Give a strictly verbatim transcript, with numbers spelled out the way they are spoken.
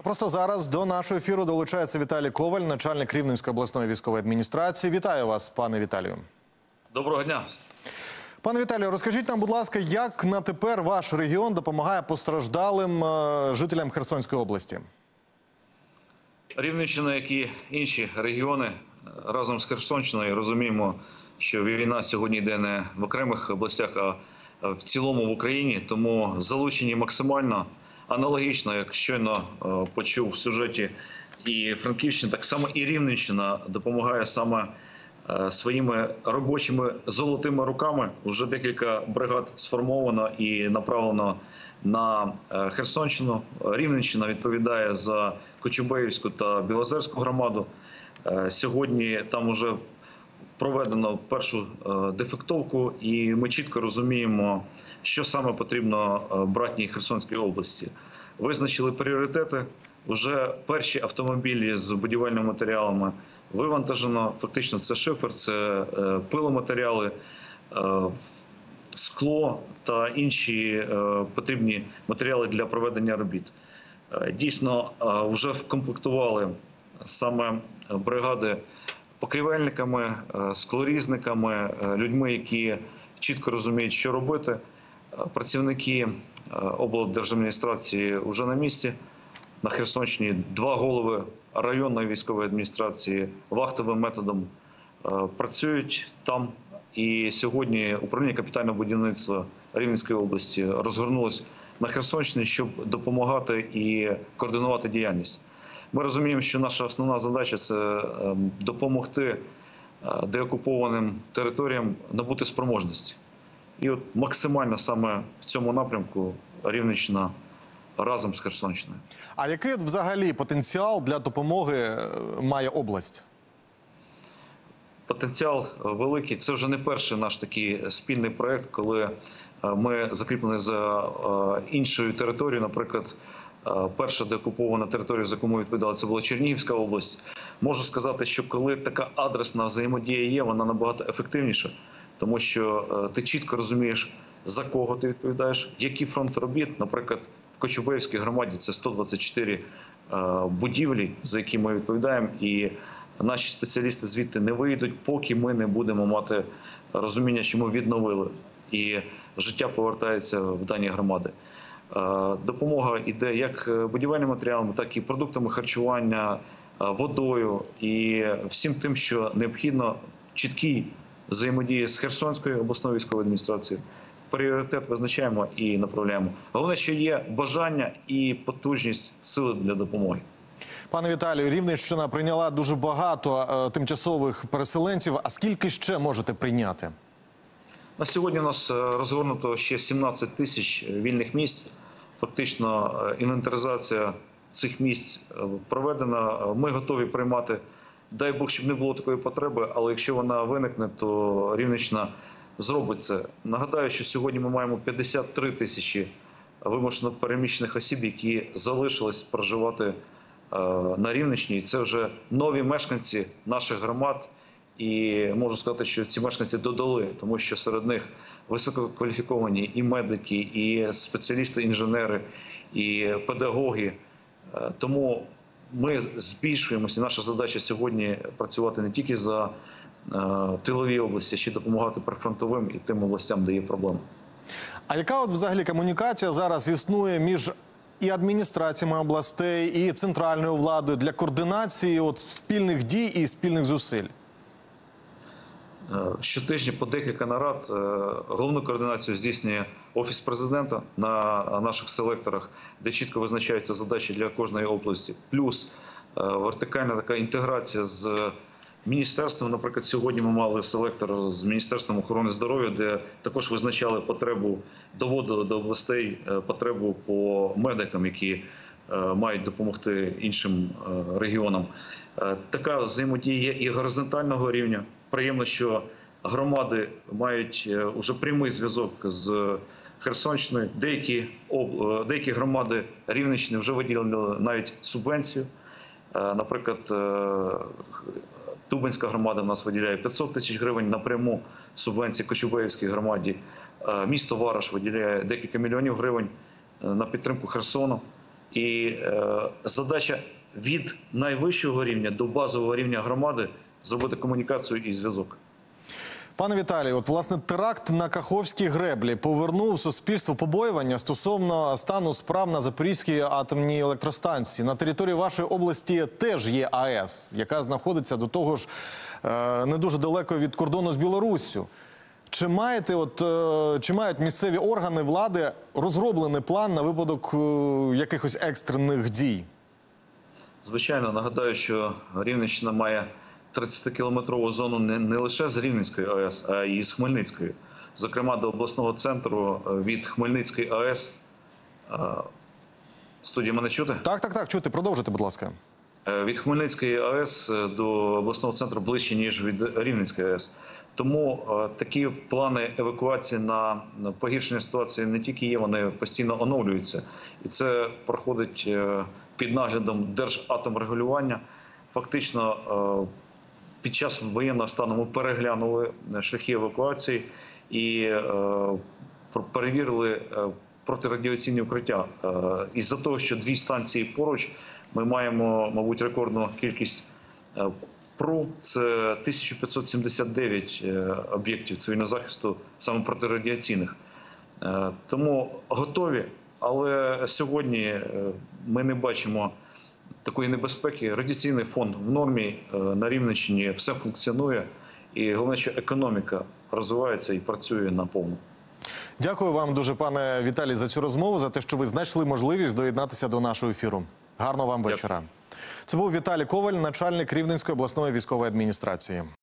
Просто зараз до нашого ефіру долучається Віталій Коваль, начальник Рівненської обласної військової адміністрації. Вітаю вас, пане Віталію. Доброго дня. Пане Віталію, розкажіть нам, будь ласка, як на тепер ваш регіон допомагає постраждалим е, жителям Херсонської області? Рівненщина, як і інші регіони, разом з Херсонщиною розуміємо, що війна сьогодні йде не в окремих областях, а в цілому в Україні. Тому залучені максимально, аналогічно, як щойно почув в сюжеті і Франківщина, так само і Рівненщина допомагає саме своїми робочими золотими руками. Уже декілька бригад сформовано і направлено на Херсонщину. Рівненщина відповідає за Кочубеївську та Білозерську громаду. Сьогодні там вже проведено першу дефектовку, і ми чітко розуміємо, що саме потрібно братній Херсонській області. Визначили пріоритети. Вже перші автомобілі з будівельними матеріалами вивантажено. Фактично це шифер, це пиломатеріали, скло та інші потрібні матеріали для проведення робіт. Дійсно, вже вкомплектували саме бригади покрівельниками, склорізниками, людьми, які чітко розуміють, що робити. Працівники облдержадміністрації вже на місці. На Херсонщині два голови районної військової адміністрації вахтовим методом працюють там. І сьогодні управління капітального будівництва Рівненської області розгорнулось на Херсонщині, щоб допомагати і координувати діяльність. Ми розуміємо, що наша основна задача – це допомогти деокупованим територіям набути спроможності. І от максимально саме в цьому напрямку Рівненщина разом з Херсонщиною. А який взагалі потенціал для допомоги має область? Потенціал великий. Це вже не перший наш такий спільний проєкт, коли ми закріплені за іншою територією. Наприклад, перша деокупована територія, за яку ми відповідали, це була Чернігівська область. Можу сказати, що коли така адресна взаємодія є, вона набагато ефективніша, тому що ти чітко розумієш, за кого ти відповідаєш, які фронти робіт. Наприклад, в Кочубеївській громаді це сто двадцять чотири будівлі, за які ми відповідаємо, і наші спеціалісти звідти не вийдуть, поки ми не будемо мати розуміння, що ми відновили і життя повертається в дані громади. Допомога йде як будівельними матеріалами, так і продуктами харчування, водою і всім тим, що необхідно в чіткій взаємодії з Херсонською обласною військовою адміністрацією. Пріоритет визначаємо і направляємо. Головне, що є бажання і потужність сили для допомоги. Пане Віталію, Рівненщина прийняла дуже багато е, тимчасових переселенців. А скільки ще можете прийняти? На сьогодні у нас розгорнуто ще сімнадцять тисяч вільних місць. Фактично інвентаризація цих місць проведена. Ми готові приймати. Дай Бог, щоб не було такої потреби, але якщо вона виникне, то Рівненщина зробить це. Нагадаю, що сьогодні ми маємо п'ятдесят три тисячі вимушено переміщених осіб, які залишились проживати на Рівненщині. Це вже нові мешканці наших громад. І можу сказати, що ці мешканці додали, тому що серед них висококваліфіковані і медики, і спеціалісти, інженери, і педагоги. Тому ми збільшуємося. Наша задача сьогодні працювати не тільки за тилові області, а ще допомагати прифронтовим і тим областям, де є проблеми. А яка от взагалі комунікація зараз існує між і адміністраціями областей, і центральною владою для координації от спільних дій і спільних зусиль? Щотижня по декілька нарад. Головну координацію здійснює Офіс Президента на наших селекторах, де чітко визначаються задачі для кожної області. Плюс вертикальна така інтеграція з міністерством. Наприклад, сьогодні ми мали селектор з Міністерством охорони здоров'я, де також визначали потребу, доводили до областей потребу по медикам, які мають допомогти іншим регіонам. Така взаємодія є і горизонтального рівня. Приємно, що громади мають уже прямий зв'язок з Херсонщиною. Деякі, деякі громади Рівненщини вже виділили навіть субвенцію. Наприклад, Дубенська громада в нас виділяє п'ятсот тисяч гривень напряму субвенції Кочубеївській громаді. Місто Вараш виділяє декілька мільйонів гривень на підтримку Херсону. І е, задача від найвищого рівня до базового рівня громади зробити комунікацію і зв'язок. Пане Віталію, от, власне, теракт на Каховській греблі повернув суспільству побоювання стосовно стану справ на Запорізькій атомній електростанції. На території вашої області теж є АЕС, яка знаходиться до того ж е, не дуже далеко від кордону з Білоруссю. Чи маєте, от, е, чи мають місцеві органи влади розроблений план на випадок е, якихось екстрених дій? Звичайно, нагадаю, що Рівненщина має тридцятикілометрову зону не, не лише з Рівненської АЕС, а й з Хмельницької. Зокрема, до обласного центру від Хмельницької АЕС. Студія, мене чути? Так, так, так, чути. Продовжуйте, будь ласка. Від Хмельницької АЕС до обласного центру ближче, ніж від Рівненської АЕС. Тому такі плани евакуації на погіршення ситуації не тільки є, вони постійно оновлюються. І це проходить під наглядом Держатомрегулювання. Фактично, під час воєнного стану ми переглянули шляхи евакуації і перевірили протирадіаційні укриття. Із-за того, що дві станції поруч, ми маємо, мабуть, рекордну кількість ПРУ. Це тисяча п'ятсот сімдесят дев'ять об'єктів цивільного захисту, саме протирадіаційних. Тому готові, але сьогодні ми не бачимо такої небезпеки. Радіаційний фон в нормі, на Рівненщині все функціонує. І головне, що економіка розвивається і працює наповну. Дякую вам дуже, пане Віталій, за цю розмову, за те, що ви знайшли можливість доєднатися до нашого ефіру. Гарного вам вечора. Це був Віталій Коваль, начальник Рівненської обласної військової адміністрації.